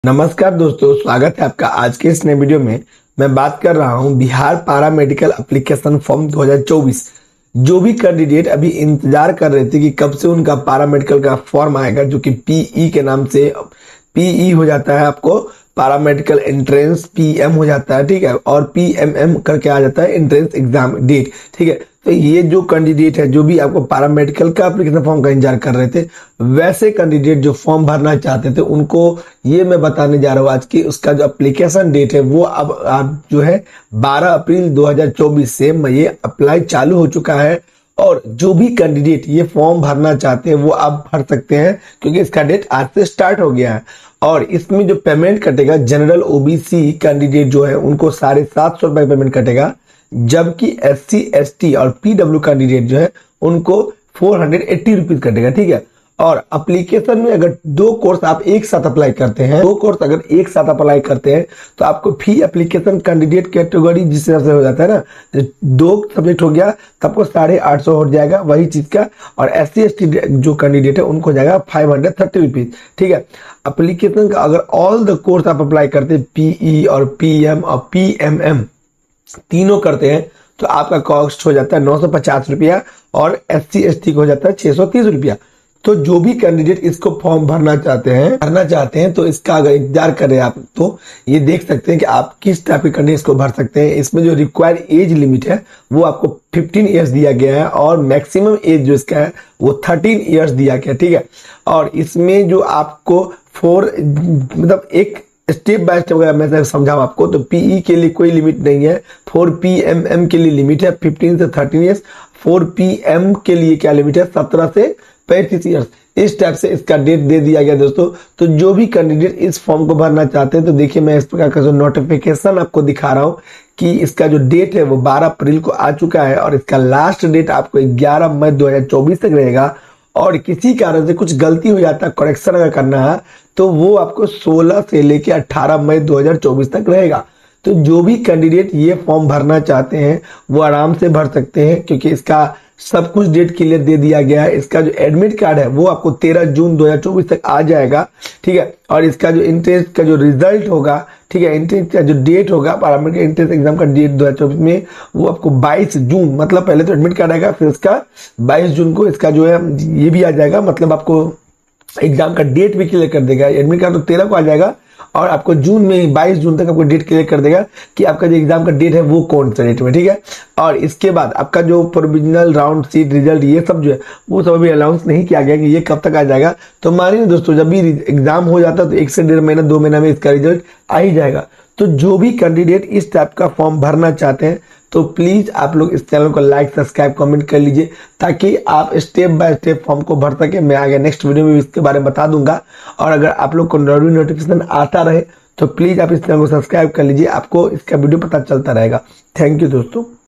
नमस्कार दोस्तों, स्वागत है आपका आज के इस नए वीडियो में। मैं बात कर रहा हूं बिहार पारा मेडिकल एप्लीकेशन फॉर्म 2024। जो भी कैंडिडेट अभी इंतजार कर रहे थे कि कब से उनका पारा मेडिकल का फॉर्म आएगा, जो कि पीई के नाम से पीई हो जाता है, आपको पारा मेडिकल एंट्रेंस पीएम हो जाता है, ठीक है, और पीएमएम करके आ जाता है एंट्रेंस एग्जाम डेट, ठीक है। तो ये जो कैंडिडेट है, जो भी आपको पारा मेडिकल का एप्लीकेशन फॉर्म का इंतजार कर रहे थे, वैसे कैंडिडेट जो फॉर्म भरना चाहते थे, उनको ये मैं बताने जा रहा हूँ आज की उसका जो एप्लीकेशन डेट है वो अब जो है 12 अप्रैल 2024 से ये अप्लाई चालू हो चुका है। और जो भी कैंडिडेट ये फॉर्म भरना चाहते हैं वो आप भर सकते हैं, क्योंकि इसका डेट आज से स्टार्ट हो गया है। और इसमें जो पेमेंट कटेगा, जनरल ओबीसी कैंडिडेट जो है उनको 750 रुपए पेमेंट कटेगा, जबकि एससी एसटी और पीडब्ल्यू कैंडिडेट जो है उनको 480 रुपीज कटेगा, ठीक है। और एप्लीकेशन में अगर दो कोर्स आप एक साथ अप्लाई करते हैं, दो कोर्स अगर एक साथ अप्लाई करते हैं तो आपको फी एप्लीकेशन कैंडिडेट कैटेगरी जिस तरह से हो जाता है ना, दो सब्जेक्ट हो गया तो आपको 850 हो जाएगा वही चीज का। और SC ST जो कैंडिडेट है उनको हो जाएगा 530 रुपीज, ठीक है। एप्लीकेशन का अगर ऑल द कोर्स आप अप्लाई करते हैं, पीई और पीएम और पीएमएम तीनों करते हैं, तो आपका कॉस्ट हो जाता है 950 रुपया और SC ST को हो जाता है 630 रुपया। तो जो भी कैंडिडेट इसको फॉर्म भरना चाहते हैं तो इसका अगर इंतजार करें आप, तो ये देख सकते हैं कि आप किस टाइप के कैंडिडेट इसको भर सकते हैं। इसमें जो रिक्वायर्ड एज लिमिट है वो आपको 15 ईयर्स दिया गया है, और मैक्सिमम एज जो इसका है वो 13 ईयर्स दिया गया, ठीक है। और इसमें जो आपको मतलब एक स्टेप बाय स्टेप अगर मैं समझाऊं आपको, तो पीई के लिए कोई लिमिट नहीं है, 4PMM के लिए लिमिट है 15 से 13 ईयर्स, 4PM के लिए क्या लिमिट है 17 से 35 ईयर्स। इस टाइप से इसका डेट दे दिया गया दोस्तों। तो जो भी कैंडिडेट इस फॉर्म को भरना चाहते हैं, तो देखिए मैं इस प्रकार का जो नोटिफिकेशन आपको दिखा रहा हूं कि इसका जो डेट है वो 12 अप्रैल को आ चुका है, और इसका लास्ट डेट आपको 11 मई 2024 तक रहेगा। और किसी कारण से कुछ गलती हो जाता है, करेक्शन अगर करना है, तो वो आपको 16 से लेकर 18 मई 2024 तक रहेगा। तो जो भी कैंडिडेट ये फॉर्म भरना चाहते हैं वो आराम से भर सकते हैं, क्योंकि इसका सब कुछ डेट क्लियर दे दिया गया है। इसका जो एडमिट कार्ड है वो आपको 13 जून 2024 तक आ जाएगा, ठीक है। और इसका जो एंट्रेंस का जो रिजल्ट होगा, ठीक है, एंट्रेंस का जो डेट होगा पारामेडिकल एंट्रेंस एग्जाम का डेट 2024 में, वो आपको 22 जून, मतलब पहले तो एडमिट कार्ड आएगा, फिर उसका 22 जून को इसका जो है ये भी आ जाएगा, मतलब आपको एग्जाम का डेट भी क्लियर कर देगा। एडमिट कार्ड तो 13 को आ जाएगा, और आपको जून में 22 जून तक आपको डेट क्लियर कर देगा कि आपका जो एग्जाम का डेट है वो कौन सा डेट में, ठीक है। और इसके बाद आपका जो प्रोविजनल राउंड सीट रिजल्ट ये सब जो है वो सब अभी अनाउंस नहीं किया गया कि ये कब तक आ जाएगा। तो मानिए दोस्तों, जब भी एग्जाम हो जाता है तो 1 से 1.5 महीना 2 महीना में इसका रिजल्ट आ ही जाएगा। तो जो भी कैंडिडेट इस टाइप का फॉर्म भरना चाहते हैं, तो प्लीज आप लोग इस चैनल को लाइक सब्सक्राइब कमेंट कर लीजिए, ताकि आप स्टेप बाय स्टेप फॉर्म को भर सके। मैं आगे नेक्स्ट वीडियो में इसके बारे में बता दूंगा। और अगर आप लोग को नोटिफिकेशन आता रहे तो प्लीज आप इस चैनल को सब्सक्राइब कर लीजिए, आपको इसका वीडियो पता चलता रहेगा। थैंक यू दोस्तों।